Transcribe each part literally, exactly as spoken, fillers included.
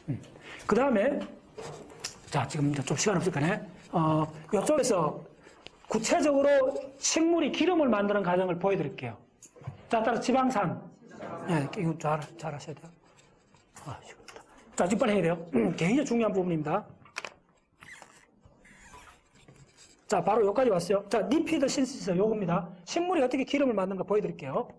음. 그 다음에, 자, 지금 좀 시간 없을까네. 어, 이쪽에서 구체적으로 식물이 기름을 만드는 과정을 보여드릴게요. 자, 따라 지방산. 예, 네, 이거 잘, 잘 하셔야 돼요. 아, 시끄럽다. 자, 지금 빨리 해야 돼요. 음, 굉장히 중요한 부분입니다. 자, 바로 여기까지 왔어요. 자, 리피드 신시스 요겁니다. 식물이 어떻게 기름을 만드는가 보여드릴게요.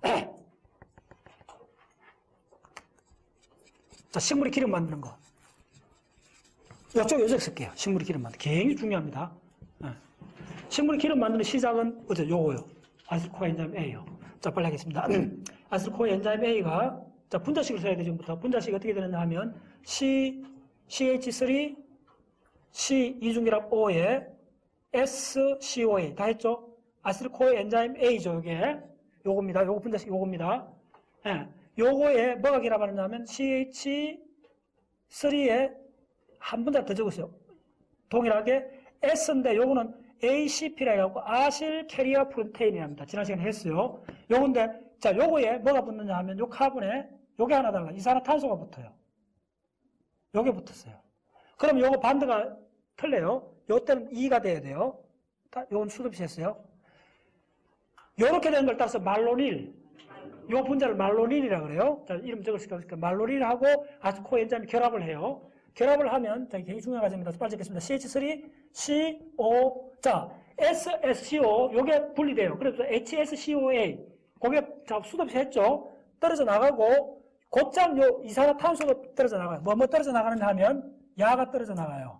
자, 식물이 기름 만드는 거. 이쪽, 요쪽 쓸게요. 식물이 기름 만드는 거. 굉장히 중요합니다. 네. 식물이 기름 만드는 시작은, 어째, 요거요. 아세틸코아 엔자임 A요. 자, 빨리 하겠습니다. 아세틸코아 엔자임 A가, 자, 분자식을 써야 돼, 지금부터. 분자식이 어떻게 되느냐 하면, C, 씨에이치3, C, 이중결합 O에, 에스 씨 오 에이. 다 했죠? 아세틸코아 엔자임 A죠, 요게. 요겁니다. 요거 분자식 요겁니다. 예. 네. 요거에 뭐가 결합하느냐면, 씨에이치 쓰리에 한 분자 더 적었어요. 동일하게 S인데 요거는 에이씨피라 해갖고 아실 캐리어 프론테인이랍니다. 지난 시간에 했어요. 요건데, 자, 요거에 뭐가 붙느냐 하면 요 카본에 요게 하나 달라. 이산화탄소가 붙어요. 요게 붙었어요. 그럼 요거 반대가 틀려요. 요때는 이가 돼야 돼요. 요건 수도빛이 했어요. 요렇게 되는 걸 따라서 말로닐. 요 분자를 말로닐이라 그래요. 자, 이름 적을 수가 없으니까 말로닐하고 아세틸코아 엔자임이 결합을 해요. 결합을 하면, 자, 굉장히 중요한 과정입니다. 빨리 적겠습니다. 씨에이치 쓰리, 씨 오, 자, 에스 에스 씨 오, 요게 분리돼요. 그래서 에이치 에스 씨 오 에이, 그게, 자, 수도없이 했죠? 떨어져 나가고, 곧장 요 이산화탄소가 떨어져 나가요. 뭐, 뭐 떨어져 나가는가 하면, 야가 떨어져 나가요.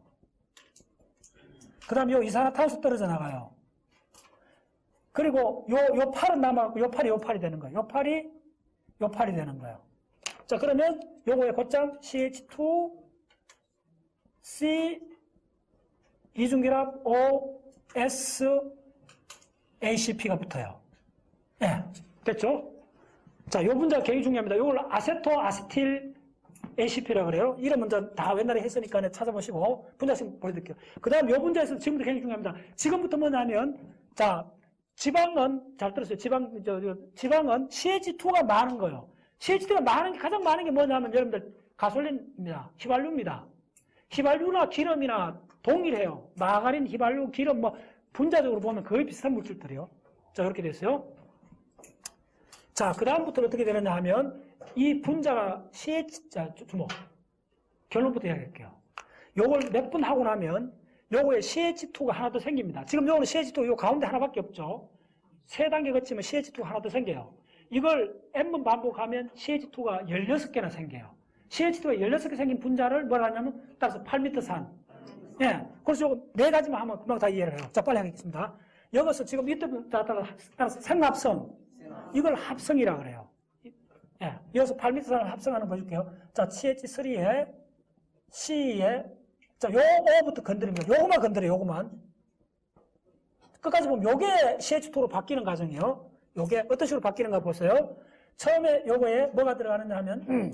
그 다음에 요 이산화탄소 떨어져 나가요. 그리고 요, 요 팔은 남아갖고, 요 팔이 요 팔이 되는 거예요. 요 팔이, 요 팔이 되는 거예요. 자, 그러면 요거에 곧장 씨에이치 투, C, 이중결합 O, S, 에이씨피가 붙어요. 예, 네, 됐죠? 자, 요 분자가 굉장히 중요합니다. 요걸 아세토 아세틸 에이씨피라고 그래요. 이름은 다 옛날에 했으니까 찾아보시고 분자식 보여드릴게요. 그 다음 요 분자에서 지금부터 굉장히 중요합니다. 지금부터 뭐냐면, 자, 지방은, 잘 들었어요. 지방, 저, 저 지방은 씨에이치 투가 많은 거예요. 씨에이치 투가 많은 게, 가장 많은 게 뭐냐면, 여러분들, 가솔린입니다. 휘발유입니다. 휘발유나 기름이나 동일해요. 마가린, 휘발유, 기름, 뭐, 분자적으로 보면 거의 비슷한 물질들이요. 자, 그렇게 됐어요. 자, 그 다음부터 어떻게 되느냐 하면, 이 분자가 씨에이치, 자, 주목. 결론부터 이야기할게요. 요걸 몇 분 하고 나면, 요거에 씨에이치 투가 하나 더 생깁니다. 지금 요거는 씨에이치 투 요 가운데 하나밖에 없죠. 세 단계 거치면 씨에이치 투가 하나 더 생겨요. 이걸 N번 반복하면 씨에이치 투가 열여섯 개나 생겨요. 씨에이치 투가 열여섯 개 생긴 분자를 뭐라 하냐면, 따라서 팔 미터 산. 예. 그래서 요거 네 가지만 하면 금방 다 이해를 해요. 자, 빨리 하겠습니다. 여기서 지금 이때 따라서 생합성. 이걸 합성이라 그래요. 예. 여기서 팔 미터 산을 합성하는 거 보여줄게요. 자, 씨에이치 쓰리에, C에, 자, 요 O부터 건드립니다. 요거만 건드려요, 요거만. 끝까지 보면 요게 씨에이치 투로 바뀌는 과정이에요. 요게 어떤 식으로 바뀌는가 보세요. 처음에 요거에 뭐가 들어가느냐 하면, 음.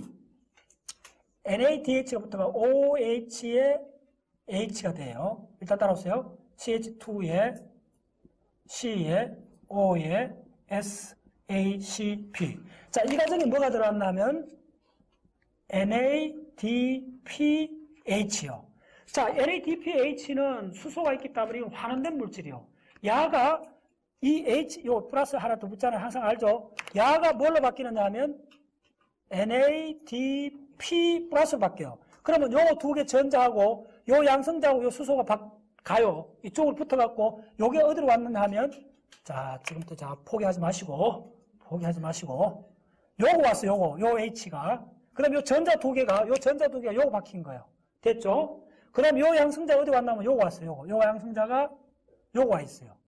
엔 에이 디 에이치가 붙어가 오 에이치에 H가 돼요. 일단 따라오세요. 씨에이치 투에 C에 O에 S, A, C, P. 자, 이 과정에 뭐가 들어갔냐면 엔 에이 디 피 에이치요. 자, 엔 에이 디 피 에이치는 수소가 있기 때문에 이건 환원된 물질이요. 야가 이 H, 요 플러스 하나 더 붙잖아요. 항상 알죠? 야가 뭘로 바뀌느냐 하면 엔 에이 디 피 플러스로 바뀌어요. 그러면 요 두 개 전자하고 요 양성자하고 요 수소가 바, 가요. 이쪽으로 붙어갖고 요게 어디로 왔느냐 하면 자, 지금부터 자, 포기하지 마시고 포기하지 마시고 요거 왔어요. 요거. 요 H가. 그럼 요 전자 두 개가 요 전자 두 개가 요거 바뀐 거예요. 됐죠? 그럼 요 양성자 어디 왔냐면 요거 왔어요. 요거. 요 양성자가 요거 와 있어요.